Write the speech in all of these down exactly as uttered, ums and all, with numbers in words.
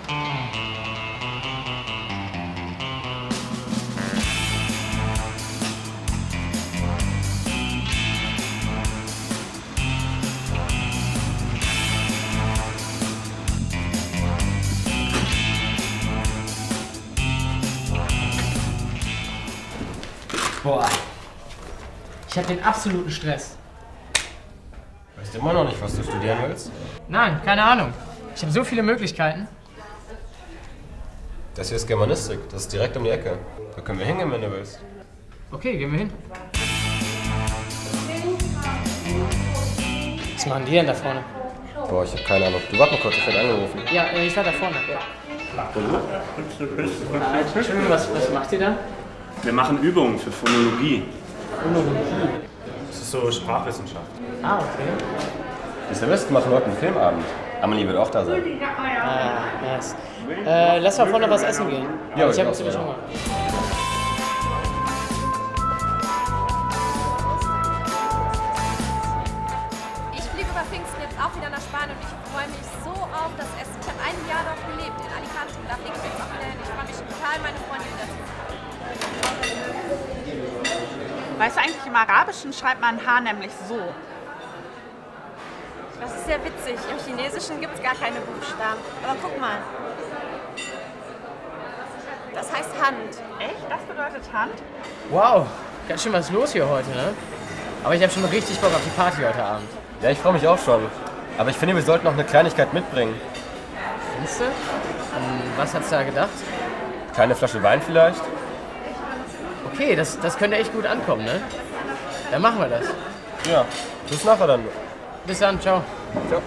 Boah, ich habe den absoluten Stress. Weißt du immer noch nicht, was du studieren willst? Nein, keine Ahnung. Ich habe so viele Möglichkeiten. Das hier ist Germanistik, das ist direkt um die Ecke. Da können wir hingehen, wenn du willst. Okay, gehen wir hin. Was machen die denn da vorne? Boah, ich habe keine Ahnung. Du warte mal kurz, ich werde angerufen. Ja, äh, ich war da vorne. Äh, Entschuldigung, was, was macht ihr da? Wir machen Übungen für Phonologie. Phonologie? Das ist so Sprachwissenschaft. Ah, okay. Wisst ihr, wir machen heute einen Filmabend. Amelie wird auch da sein. Ah, nice. Äh, lass mal vorne was essen gehen. Ja, ich ich habe auch, ziemlich ja. Hunger. Ich fliege über Pfingsten jetzt auch wieder nach Spanien und ich freue mich so auf das Essen. Ich habe ein Jahr dort gelebt, in Alicante. Da fliege ich jetzt auch wieder hin. Ich freue mich total, meine Freunde wiederzusehen. Weißt du eigentlich, im Arabischen schreibt man H nämlich so. Das ist sehr witzig. Im Chinesischen gibt es gar keine Buchstaben. Aber guck mal. Das heißt Hand. Echt? Das bedeutet Hand? Wow, ganz schön was los hier heute, ne? Aber ich habe schon richtig Bock auf die Party heute Abend. Ja, ich freue mich auch schon. Aber ich finde, wir sollten noch eine Kleinigkeit mitbringen. Findest du? An was hat's da gedacht? Kleine Flasche Wein vielleicht? Okay, das, das könnte echt gut ankommen, ne? Dann machen wir das. Ja, bis nachher dann. Bis dann, ciao. Ciao.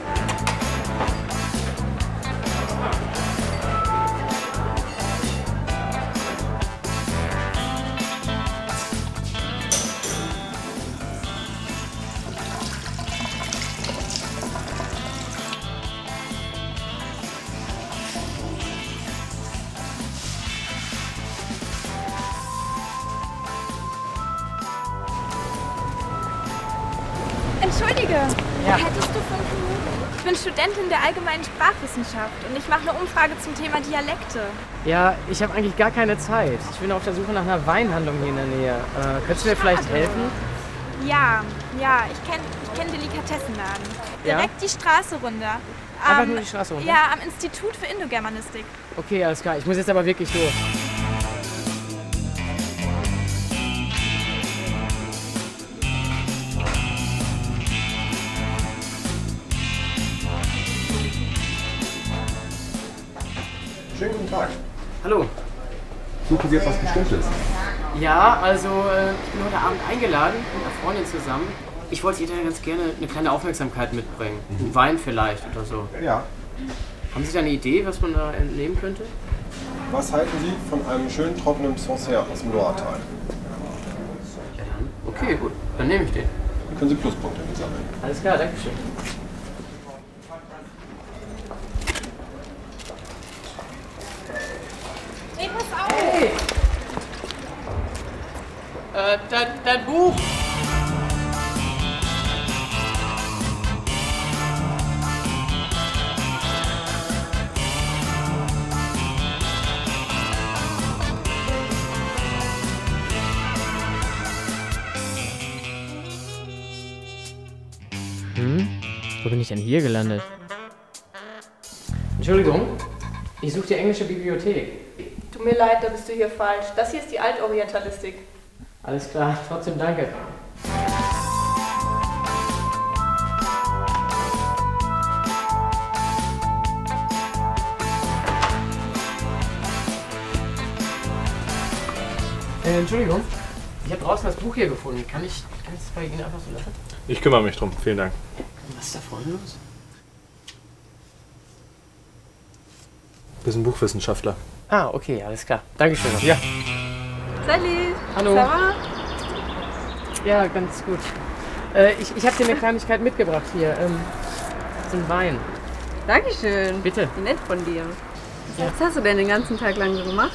Entschuldige, Ja. hättest du fünf Minuten? Ich bin Studentin der allgemeinen Sprachwissenschaft und ich mache eine Umfrage zum Thema Dialekte. Ja, ich habe eigentlich gar keine Zeit. Ich bin auf der Suche nach einer Weinhandlung hier in der Nähe. Äh, könntest du mir vielleicht helfen? Ja, ja, ich kenne ich kenn Delikatessenladen. Ja? Direkt die Straße runter. Einfach Am- nur die Straße runter? Ja, am Institut für Indogermanistik. Okay, alles klar. Ich muss jetzt aber wirklich durch. Schönen guten Tag. Hallo. Suchen Sie etwas Bestimmtes? Ja, also äh, ich bin heute Abend eingeladen mit einer Freundin zusammen. Ich wollte ihr da ganz gerne eine kleine Aufmerksamkeit mitbringen. Einen Wein vielleicht oder so. Ja. Haben Sie da eine Idee, was man da entnehmen könnte? Was halten Sie von einem schönen trockenen Sancerre aus dem Loiretal? Ja dann. Okay, gut. Dann nehme ich den. Dann können Sie Pluspunkte sammeln. Alles klar, danke schön. Hey, pass auf! Hey! Äh, dein, dein Buch! Hm? Wo bin ich denn hier gelandet? Entschuldigung, ich suche die englische Bibliothek. Tut mir leid, da bist du hier falsch. Das hier ist die Altorientalistik. Alles klar, trotzdem danke. Äh, Entschuldigung, ich habe draußen das Buch hier gefunden. Kann ich, kann ich das bei Ihnen einfach so lassen? Ich kümmere mich drum, vielen Dank. Was ist da vorne los? Wir sind Buchwissenschaftler. Ah, okay, alles klar. Dankeschön. Ja. Salut! Hallo. Ça va? Ja, ganz gut. Äh, ich ich habe dir eine Kleinigkeit mitgebracht hier. Ähm, so ein Wein. Dankeschön. Bitte. Wie nett von dir. Ja. Was hast du denn den ganzen Tag lang so gemacht?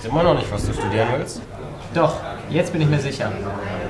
immer noch nicht, was du studieren willst? Doch, jetzt bin ich mir sicher.